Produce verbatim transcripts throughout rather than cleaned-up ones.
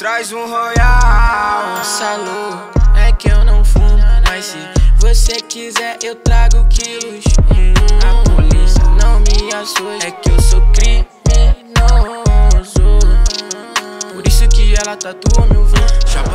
Traz um Royal. Salô, é que eu não fumo, mas se você quiser eu trago quilos. hum, A polícia não me açoita, é que eu sou criminoso. Por isso que ela tatua meu vinho.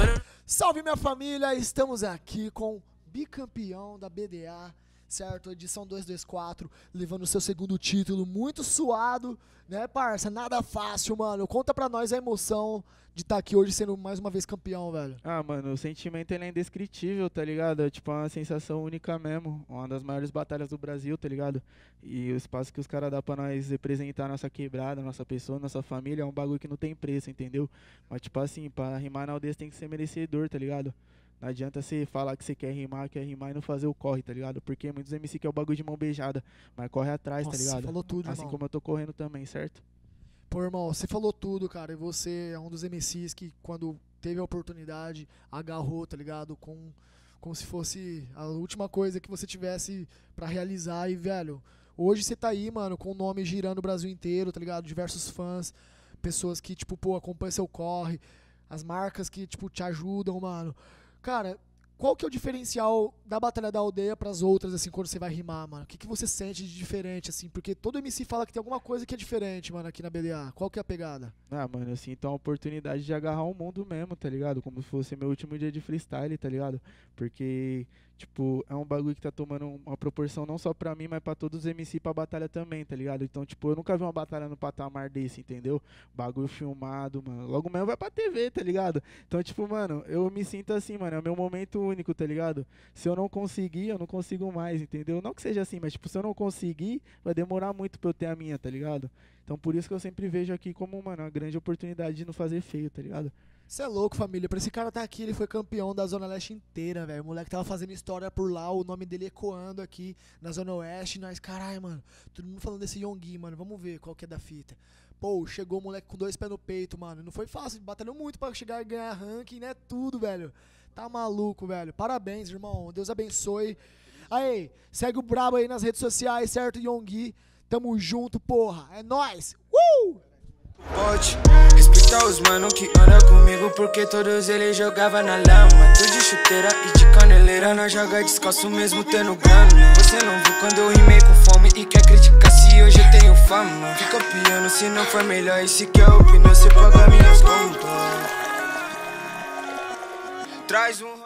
Salve minha família, estamos aqui com o bicampeão da B D A, certo? Edição duzentos e vinte e quatro, levando o seu segundo título, muito suado, né, parça? Nada fácil, mano. Conta pra nós a emoção de estar aqui hoje sendo mais uma vez campeão, velho. Ah, mano, o sentimento ele é indescritível, tá ligado? É tipo uma sensação única mesmo. Uma das maiores batalhas do Brasil, tá ligado? E o espaço que os caras dão pra nós representar nossa quebrada, nossa pessoa, nossa família, é um bagulho que não tem preço, entendeu? Mas tipo assim, pra rimar na aldeia você tem que ser merecedor, tá ligado? Não adianta você falar que você quer rimar, quer rimar e não fazer o corre, tá ligado? Porque muitos M C que é o bagulho de mão beijada, mas corre atrás, Nossa, tá ligado? você falou tudo, assim irmão. como eu tô correndo também, certo? Pô, irmão, você falou tudo, cara, e você é um dos M Cs que, quando teve a oportunidade, agarrou, tá ligado? Com, como se fosse a última coisa que você tivesse pra realizar. E, velho, hoje você tá aí, mano, com o nome girando o Brasil inteiro, tá ligado? Diversos fãs, pessoas que, tipo, pô, acompanham seu corre, as marcas que, tipo, te ajudam, mano. Cara, qual que é o diferencial da Batalha da Aldeia pras outras, assim, quando você vai rimar, mano? O que, que você sente de diferente, assim? Porque todo M C fala que tem alguma coisa que é diferente, mano, aqui na B D A. Qual que é a pegada? Ah, mano, eu sinto a oportunidade de agarrar o mundo mesmo, tá ligado? Como se fosse meu último dia de freestyle, tá ligado? Porque, tipo, é um bagulho que tá tomando uma proporção não só pra mim, mas pra todos os M C pra batalha também, tá ligado? Então, tipo, eu nunca vi uma batalha no patamar desse, entendeu? Bagulho filmado, mano. Logo mesmo vai pra T V, tá ligado? Então, tipo, mano, eu me sinto assim, mano, é o meu momento único, tá ligado? Se eu não conseguir, eu não consigo mais, entendeu? Não que seja assim, mas, tipo, se eu não conseguir, vai demorar muito pra eu ter a minha, tá ligado? Então, por isso que eu sempre vejo aqui como, mano, uma grande oportunidade de não fazer feio, tá ligado? Você é louco, família. Pra esse cara tá aqui, ele foi campeão da Zona Leste inteira, velho. O moleque tava fazendo história por lá, o nome dele ecoando aqui na Zona Oeste. Nós, caralho, mano, todo mundo falando desse Yonggi, mano. Vamos ver qual que é da fita. Pô, chegou o moleque com dois pés no peito, mano. Não foi fácil, batalhou muito pra chegar e ganhar ranking, né? Tudo, velho. Tá maluco, velho. Parabéns, irmão. Deus abençoe. Aí, segue o brabo aí nas redes sociais, certo, Yonggi? Tamo junto, porra. É nóis. Uh! Pode respeitar os mano que anda comigo, porque todos eles jogavam na lama. Tu de chuteira e de caneleira, nós joga descalço mesmo tendo grana. Você não viu quando eu rimei com fome e quer criticar se hoje eu tenho fama. Fica piano se não for melhor, e se quer opinião, você paga minhas contas. Traz um